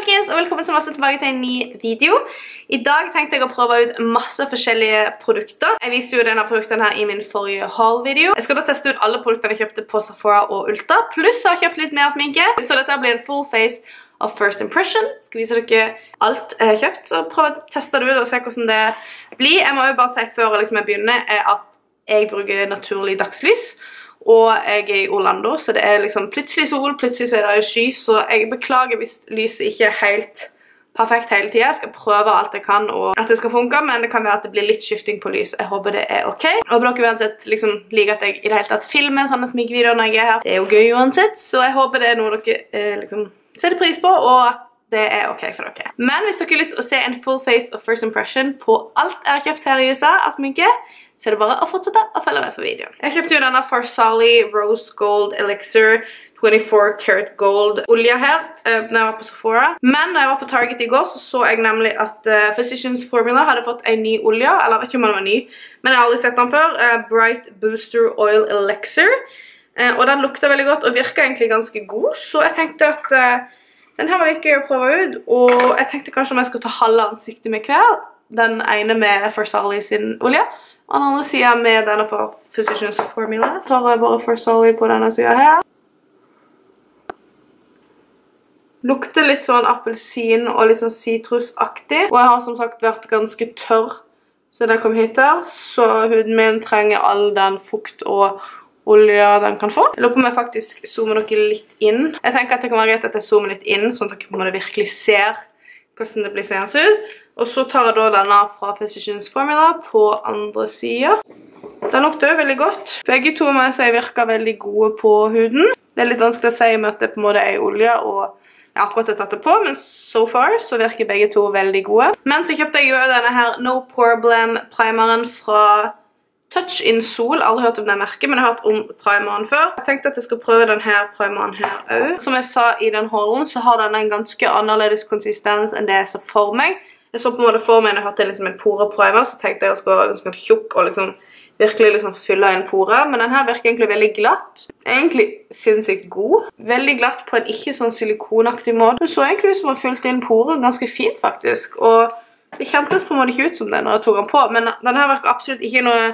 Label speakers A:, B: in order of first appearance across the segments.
A: folkens, og velkommen så masse tilbake til en ny video. I dag tenkte jeg å prøve ut masse forskjellige produkter. Jeg viste jo denne produkten her i min forrige haul-video. Jeg skal da teste ut alle produktene jeg kjøpte på Sephora og Ulta, pluss jeg har kjøpt litt mer sminke. Så dette blir en full face of first impression. Jeg skal vise dere alt jeg har kjøpt, så prøv å teste det ut og se hvordan det blir. Jeg må jo bare si før jeg begynner at jeg bruker naturlig dagslys. Og jeg er i Orlando, så det er liksom plutselig sol, plutselig så er det sky, så jeg beklager hvis lyset ikke er helt perfekt hele tiden. Jeg skal prøve alt jeg kan, og at det skal funke, men det kan være at det blir litt skifting på lys. Jeg håper det er ok. Jeg håper dere uansett liker at jeg i det hele tatt filmer sånne sminkvideoer når jeg er her. Det er jo gøy uansett, så jeg håper det er noe dere setter pris på, og at det er ok for dere. Men hvis dere har lyst til å se en full face of first impression på alt jeg har kjøpt her i USA av sminke, så er det bare å fortsette å følge med på videoen. Jeg kjøpte jo denne Farsali Rose Gold Elixir 24 karat gold olje her når jeg var på Sephora. Men når jeg var på Target i går, så jeg nemlig at Physicians Formula hadde fått en ny olje, eller jeg vet ikke om den var ny, men jeg har aldri sett den før. Bright Booster Oil Elixir. Og den lukter veldig godt og virker egentlig ganske god, så jeg tenkte at den her var litt gøy å prøve ut, og jeg tenkte kanskje om jeg skulle ta halve ansiktet med hver. Den ene med Farsali sin olje, og den andre siden med denne for Physicians Formula. Så tar jeg bare Farsali på denne siden her. Lukter litt sånn appelsin og litt sånn citrusaktig. Og jeg har som sagt vært ganske tørr siden jeg kom hit her, så huden min trenger all den fukt og olje den kan få. Jeg lurer på om jeg faktisk zoomer dere litt inn. Jeg tenker at det kan være greit at jeg zoomer litt inn, sånn at dere virkelig ser hvordan det blir seende ut. Og så tar jeg da denne fra Physicians Formula på andre siden. Den lukter jo veldig godt. Begge to må jeg si virker veldig gode på huden. Det er litt vanskelig å si med at det på en måte er olje, og jeg har akkurat tatt det på, men so far så virker begge to veldig gode. Men så kjøpte jeg jo denne her No Problem primeren fra Touch in Sol. Aldri hørt om det merket, men jeg har hørt om primeren før. Jeg tenkte at jeg skal prøve denne primeren her også. Som jeg sa i den holden, så har denne en ganske annerledes konsistens enn det jeg så for meg. Jeg så på en måte for meg når jeg hadde liksom en poreprimer, så tenkte jeg å skulle være ganske tjukk og virkelig fylle en pore. Men den her virker egentlig veldig glatt. Egentlig sinnssykt god. Veldig glatt på en ikke sånn silikonaktig måte. Det så egentlig ut som å ha fylt inn porer ganske fint faktisk. Og det kjentes på en måte ikke ut som det når jeg tok den på. Men den her virker absolutt ikke noe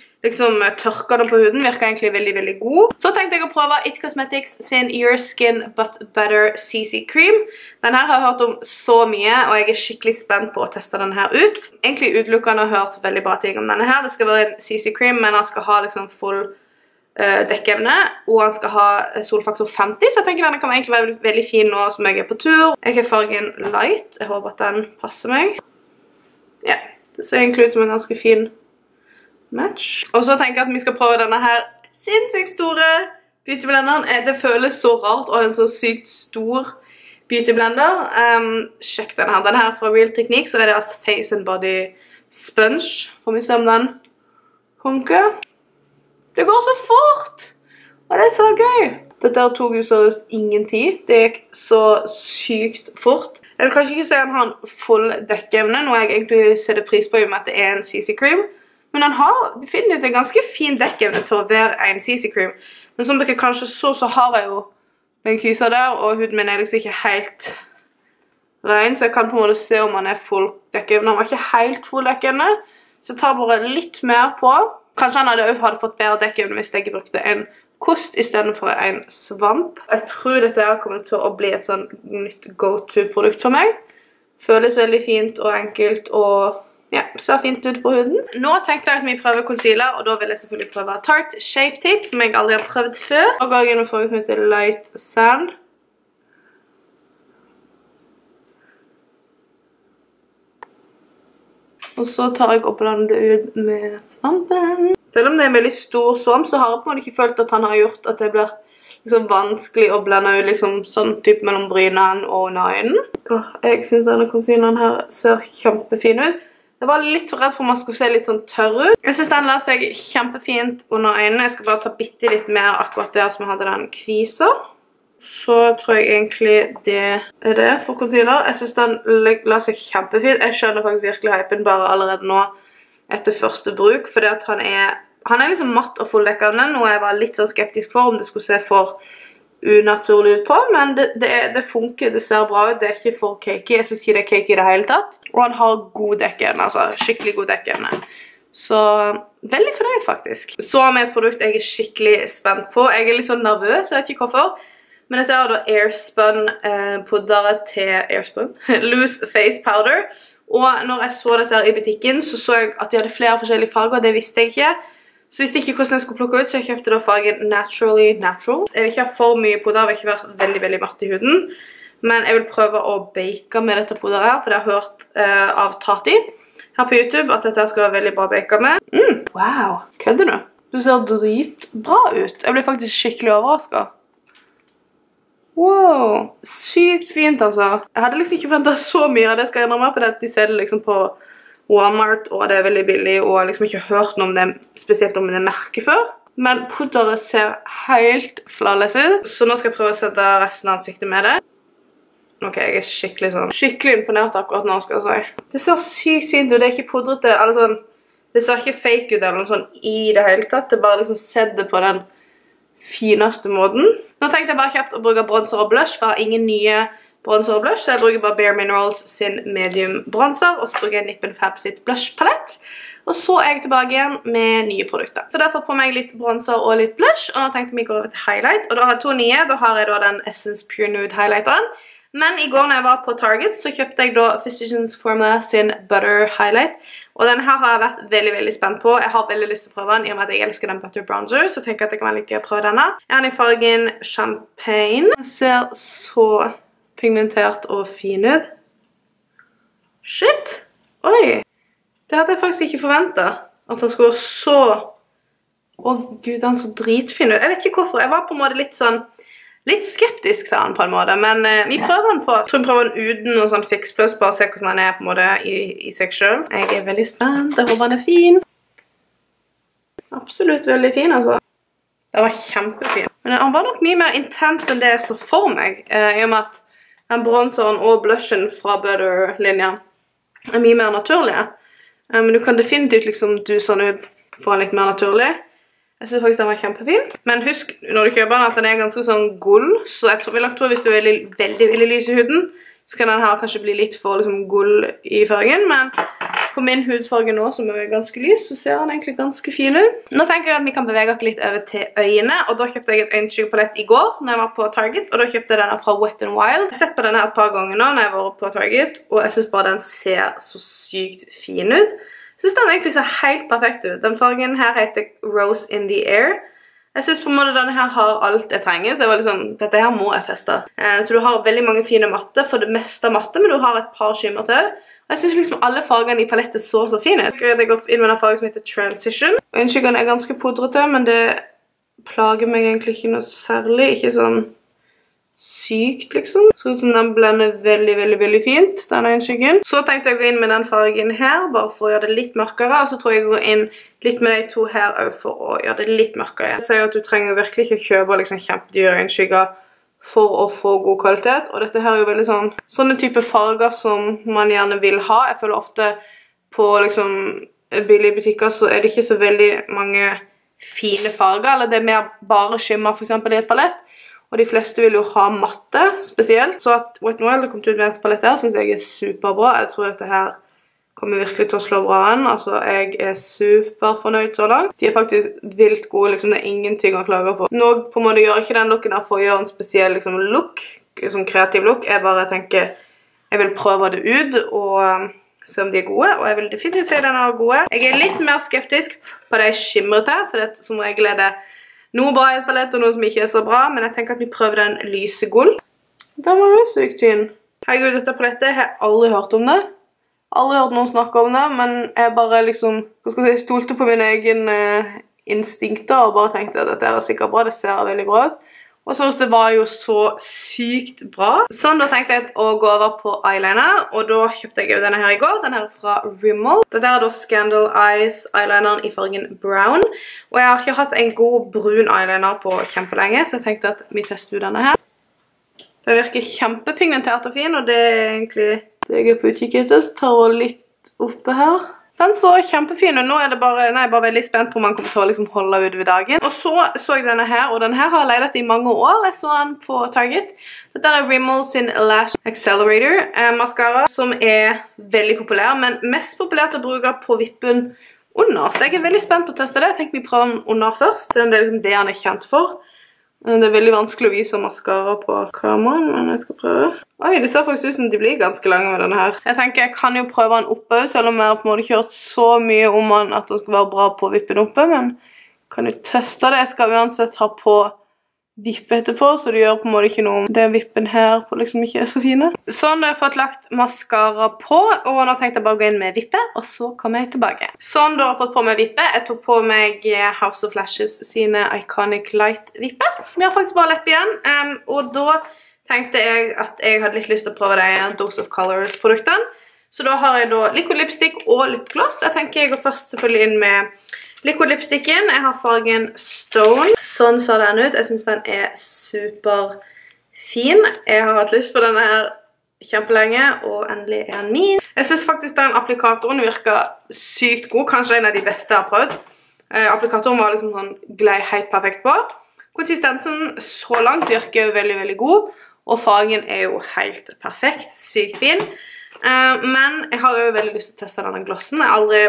A: tørkende på huden, virker egentlig veldig, veldig god. Så tenkte jeg å prøve It Cosmetics sin Your Skin But Better CC Cream. Denne her har jeg hørt om så mye, og jeg er skikkelig spent på å teste denne her ut. Egentlig utelukkende har hørt veldig bra ting om denne her. Det skal være en CC Cream, men den skal ha full dekkevne, og den skal ha solfaktor 50, så jeg tenker denne kan egentlig være veldig fin nå som jeg er på tur. Jeg har fargen Light. Jeg håper at den passer meg. Ja, det ser egentlig ut som en ganske fin match. Og så tenker jeg at vi skal prøve denne her sinnssykt store beautyblenderen. Det føles så rart å ha en så sykt stor beautyblender. Sjekk denne her. Denne her fra Real Technique, så er det Face and Body Sponge. Får vi se om den funker. Det går så fort! Og det er så gøy! Dette tok jo seriøst ingen tid. Det gikk så sykt fort. Jeg vil kanskje ikke si at han har en full dekkeevne, noe jeg egentlig setter pris på i og med at det er en CC Cream. Men han har definitivt en ganske fin dekkevne til å være en CC Cream. Men som dere kanskje så har jeg jo den kysa der, og huden min er ikke helt ren, så jeg kan på en måte se om han er full dekkevne. Han var ikke helt full dekkevne, så jeg tar bare litt mer på. Kanskje han hadde fått bedre dekkevne hvis jeg brukte en kost i stedet for en svamp. Jeg tror dette her kommer til å bli et sånn nytt go-to-produkt for meg. Føles veldig fint og enkelt, og ja, ser fint ut på huden. Nå tenkte jeg at vi prøver concealer, og da vil jeg selvfølgelig prøve Tarte Shape Tape, som jeg aldri har prøvd før. Og går jeg inn med fargen som heter Light Sand. Og så tar jeg og blander ut med svampen. Selv om det er en veldig stor svamp, så har jeg på en måte ikke følt at han har gjort at det blir vanskelig å blende ut sånn type mellom brynene og under øynene. Jeg synes denne concealeren her ser kjempefin ut. Jeg var litt for redd for om man skulle se litt sånn tørr ut. Jeg synes den la seg kjempefint under øynene. Jeg skal bare ta bitte litt mer akkurat der som jeg hadde den kvisa. Så tror jeg egentlig det er det for concealer. Jeg synes den la seg kjempefint. Jeg skjønner faktisk virkelig hypen bare allerede nå etter første bruk, fordi at han er liksom matt og fulldekkende, noe jeg var litt så skeptisk for om det skulle se for unaturlig ut på, men det funker, det ser bra ut, det er ikke for cakey, jeg synes ikke det er cakey i det hele tatt. Og han har god dekkeevne, altså skikkelig god dekkeevne. Så veldig fornøyd faktisk. Så med et produkt jeg er skikkelig spent på. Jeg er litt sånn nervøs, jeg vet ikke hvorfor. Men dette er da Airspun pudder til Airspun. Loose Face Powder. Og når jeg så dette her i butikken, så jeg at de hadde flere forskjellige farger, det visste jeg ikke. Så jeg visste ikke hvordan jeg skulle plukke ut, så jeg kjøpte da fargen Naturally Natural. Jeg vil ikke ha for mye pudder, jeg vil ikke være veldig, veldig matt i huden. Men jeg vil prøve å bake med dette pudderet her, for det har jeg hørt av Tati her på YouTube at dette skal være veldig bra bake med. Wow, kødder du? Du ser dritbra ut. Jeg blir faktisk skikkelig overrasket. Wow, sykt fint altså. Jeg hadde liksom ikke forventet så mye av det, skal jeg innrømme, for de ser det liksom på Walmart, og det er veldig billig, og jeg har liksom ikke hørt noe om det, spesielt om det merket før. Men pudderet ser helt flawless ut, så nå skal jeg prøve å sette resten av ansiktet med det. Ok, jeg er skikkelig imponert akkurat nå, skal jeg si. Det ser sykt fint ut, det er ikke pudrete, eller sånn, det ser ikke fake ut eller noe sånn i det hele tatt, det er bare liksom sett det på den fineste måten. Nå tenkte jeg bare kjapt å bruke bronzer og blush, for jeg har ingen nye bronzer og blush, så jeg bruker bare Bare Minerals sin medium bronzer, og så bruker jeg Nip and Fab sitt blush palette. Og så er jeg tilbake igjen med nye produkter. Så derfor på meg litt bronzer og litt blush, og nå tenkte jeg å gå over til highlight. Og da har jeg to nye, da har jeg da den Essence Pure Nude highlighteren. Men i går når jeg var på Target, så kjøpte jeg da Physicians Formula sin Butter Highlight. Og den her har jeg vært veldig, veldig spent på. Jeg har veldig lyst til å prøve den, i og med at jeg elsker den Butter Bronzer, så tenker jeg at det kan være litt gøy å prøve denne. Jeg har den i fargen Champagne. Den ser så pigmentert og fin ut. Shit! Oi! Det hadde jeg faktisk ikke forventet. At den skulle være så... Åh, gud, den så dritfin ut. Jeg vet ikke hvorfor. Jeg var på en måte litt skeptisk til den på en måte, men vi prøver den på. Jeg tror vi prøver den uten noen sånn Fix Plus, bare se hvordan den er på en måte i seg selv. Jeg er veldig spent, jeg håper den er fin. Absolutt veldig fin, altså. Den var kjempefin. Men den var nok mye mer intens enn det jeg så for meg, i og med at den bronzeren og blushen fra Butter-linjen er mye mer naturlige. Men du kan definitivt liksom duse den ut for en litt mer naturlig. Jeg synes faktisk den var kjempefin. Men husk når du kjøper den at den er ganske sånn gull, så jeg vil nok tro hvis du er veldig lys i huden, så kan den her kanskje bli litt for liksom gull i fargen, men på min hudfarge nå, som er ganske lys, så ser den egentlig ganske fin ut. Nå tenker jeg at vi kan bevege oss litt over til øynene, og da kjøpte jeg et øyenskygge-palett i går når jeg var på Target, og da kjøpte jeg denne fra Wet n Wild. Jeg har sett på denne et par ganger nå når jeg var på Target, og jeg synes bare den ser så sykt fin ut. Jeg synes den egentlig ser helt perfekt ut. Den fargen her heter Rose in the Air. Jeg synes på en måte denne her har alt jeg trenger, så jeg var liksom, dette her må jeg teste. Så du har veldig mange fine matte, for det meste matte, men du har et par skimmer til. Og jeg synes liksom alle fargene i palettet så fine ut. Jeg går inn med en farge som heter Transition. Øyenskyggen er ganske pudrete, men det plager meg egentlig ikke noe særlig. Ikke sånn sykt liksom. Så ut som den blender veldig fint, denne øyenskyggen. Så tenkte jeg å gå inn med den fargen her, bare for å gjøre det litt mørkere. Og så tror jeg å gå inn litt med de to her også for å gjøre det litt mørkere. Jeg sier at du trenger virkelig ikke å kjøpe liksom kjempedyre øyenskygger for å få god kvalitet. Og dette her er jo veldig sånne type farger som man gjerne vil ha. Jeg føler ofte på liksom billige butikker så er det ikke så veldig mange fine farger, eller det er mer bare skimmer for eksempel i et palett. Og de fleste vil jo ha matte spesielt. Så at Wet n Wild har kommet ut med et palett her, synes jeg er superbra. Jeg tror dette her kommer virkelig til å slå bra an. Altså, jeg er superfornøyd så langt. De er faktisk vilt gode, liksom. Det er ingenting å klage på. Nå på en måte gjør ikke den looken der for å gjøre en spesiell liksom, look, sånn kreativ look. Jeg bare tenker, jeg vil prøve det ut og se om de er gode. Og jeg vil definitivt si at den er gode. Jeg er litt mer skeptisk på det jeg skimret her, for det som regel er det noe bra i et palett og noe som ikke er så bra, men jeg tenker at vi prøver den lyse gull. Den var jo sykt fin. Herregud, dette palettet, jeg har aldri hørt om det. Aldri hørt noen snakke om det, men jeg bare liksom, hva skal jeg si, stolte på mine egen instinkter og bare tenkte at dette er sikkert bra, det ser veldig bra ut. Og så det var jo så sykt bra. Sånn, da tenkte jeg å gå over på eyeliner, og da kjøpte jeg jo denne her i går. Den her er fra Rimmel. Dette er da Scandal Eyes eyelineren i fargen brown. Og jeg har ikke hatt en god brun eyeliner på kjempelenge, så jeg tenkte at vi tester ut denne her. Den virker kjempepigmentert og fin, og det er egentlig det jeg er på utkikk etter. Så tar jeg litt oppe her. Den så kjempefin, og nå er det bare, jeg er bare veldig spent på om man kommer til å liksom holde ut ved dagen. Og så jeg denne her, og denne her har jeg leid etter i mange år. Jeg så den på Target. Dette er Rimmel sin Lash Accelerator mascara, som er veldig populær, men mest populært å bruke på vippen under. Så jeg er veldig spent på å teste det. Jeg tenker vi prøver den under først. Det er liksom det han er kjent for. Det er veldig vanskelig å vise mascara på kameraen, men jeg skal prøve. Oi, det ser faktisk ut som de blir ganske lange med denne her. Jeg tenker jeg kan jo prøve den oppe, selv om jeg har på en måte kjørt så mye om den at den skal være bra på vippen oppe, men kan jo teste det. Jeg skal uansett ha på vippe etterpå, så det gjør på en måte ikke noe om det vippen her på liksom ikke er så fine. Sånn, da har jeg fått lagt mascara på, og nå tenkte jeg bare å gå inn med vippe, og så kommer jeg tilbake. Sånn, da har jeg fått på meg vippe. Jeg tok på meg House of Lashes sine Iconic Light vippe. Vi har faktisk bare leppe igjen, og da tenkte jeg at jeg hadde litt lyst til å prøve de Dose of Colors produktene. Så da har jeg da liquid lipstick og lipgloss. Jeg tenker jeg går først selvfølgelig inn med liquid lipsticken. Jeg har fargen Stone. Sånn ser den ut. Jeg synes den er super fin. Jeg har hatt lyst på denne her kjempelenge, og endelig er den min. Jeg synes faktisk den applikatoren virker sykt god. Kanskje en av de beste jeg har prøvd. Applikatoren var liksom sånn glei helt perfekt på. Konsistensen så langt virker veldig, veldig god. Og fargen er jo helt perfekt. Sykt fin. Men jeg har jo veldig lyst til å teste denne glossen.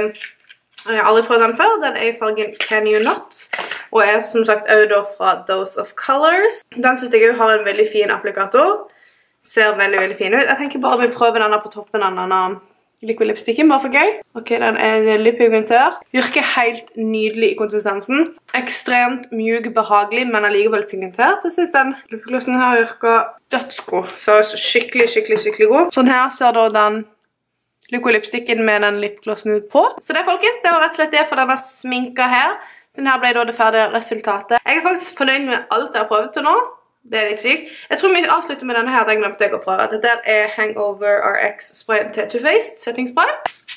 A: Jeg har aldri prøvd den før. Den er i fargen Can You Not, og er som sagt også fra Dose of Colors. Den synes jeg har en veldig fin applikator. Ser veldig, veldig fin ut. Jeg tenker bare vi prøver denne på toppen av denne liquid lipsticken, bare for gøy. Ok, den er veldig pigmentert. Virker helt nydelig i konsistensen. Ekstremt mjuk, behagelig, men allikevel pigmentert. Jeg synes den lipglossen her virker dødsgod. Så skikkelig, skikkelig, skikkelig god. Sånn her ser da den liquid lipsticken med den lipglossen ut på. Så det, folkens, det var rett og slett det for denne sminka her. Sånn her ble da det ferdige resultatet. Jeg er faktisk fornøyd med alt jeg har prøvd til nå. Det er litt sykt. Jeg tror vi avslutter med denne her, den glemte jeg å prøve. Dette er Hangover RX Spray Too Faced Setting Spray.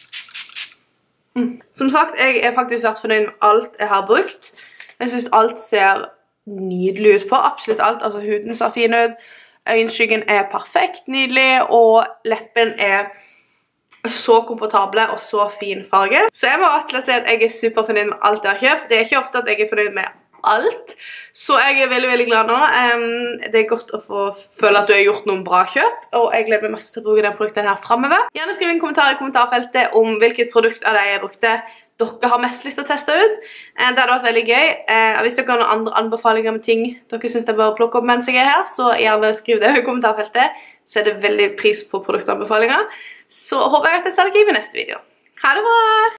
A: Som sagt, jeg er faktisk vært fornøyd med alt jeg har brukt. Jeg synes alt ser nydelig ut på, absolutt alt. Altså huden ser fin ut, øyenskyggen er perfekt nydelig, og leppen er så komfortable og så fin farge. Så jeg må rett og slett si at jeg er super fornøyd med alt jeg har kjøpt. Det er ikke ofte at jeg er fornøyd med alt, så jeg er veldig, veldig glad nå. Det er godt å få føle at du har gjort noen bra kjøp, og jeg gleder meg mest til å bruke den produkten her fremover. Gjerne skriv en kommentar i kommentarfeltet om hvilket produkt av det jeg brukte dere har mest lyst til å teste ut. Det hadde vært veldig gøy. Hvis dere har noen andre anbefalinger med ting dere synes jeg bør plukke opp mens jeg er her, så gjerne skriv det i kommentarfeltet. Så er det veldig pris på produktanbefalinger. Så håper jeg at jeg ser dere i neste video. Ha det bra!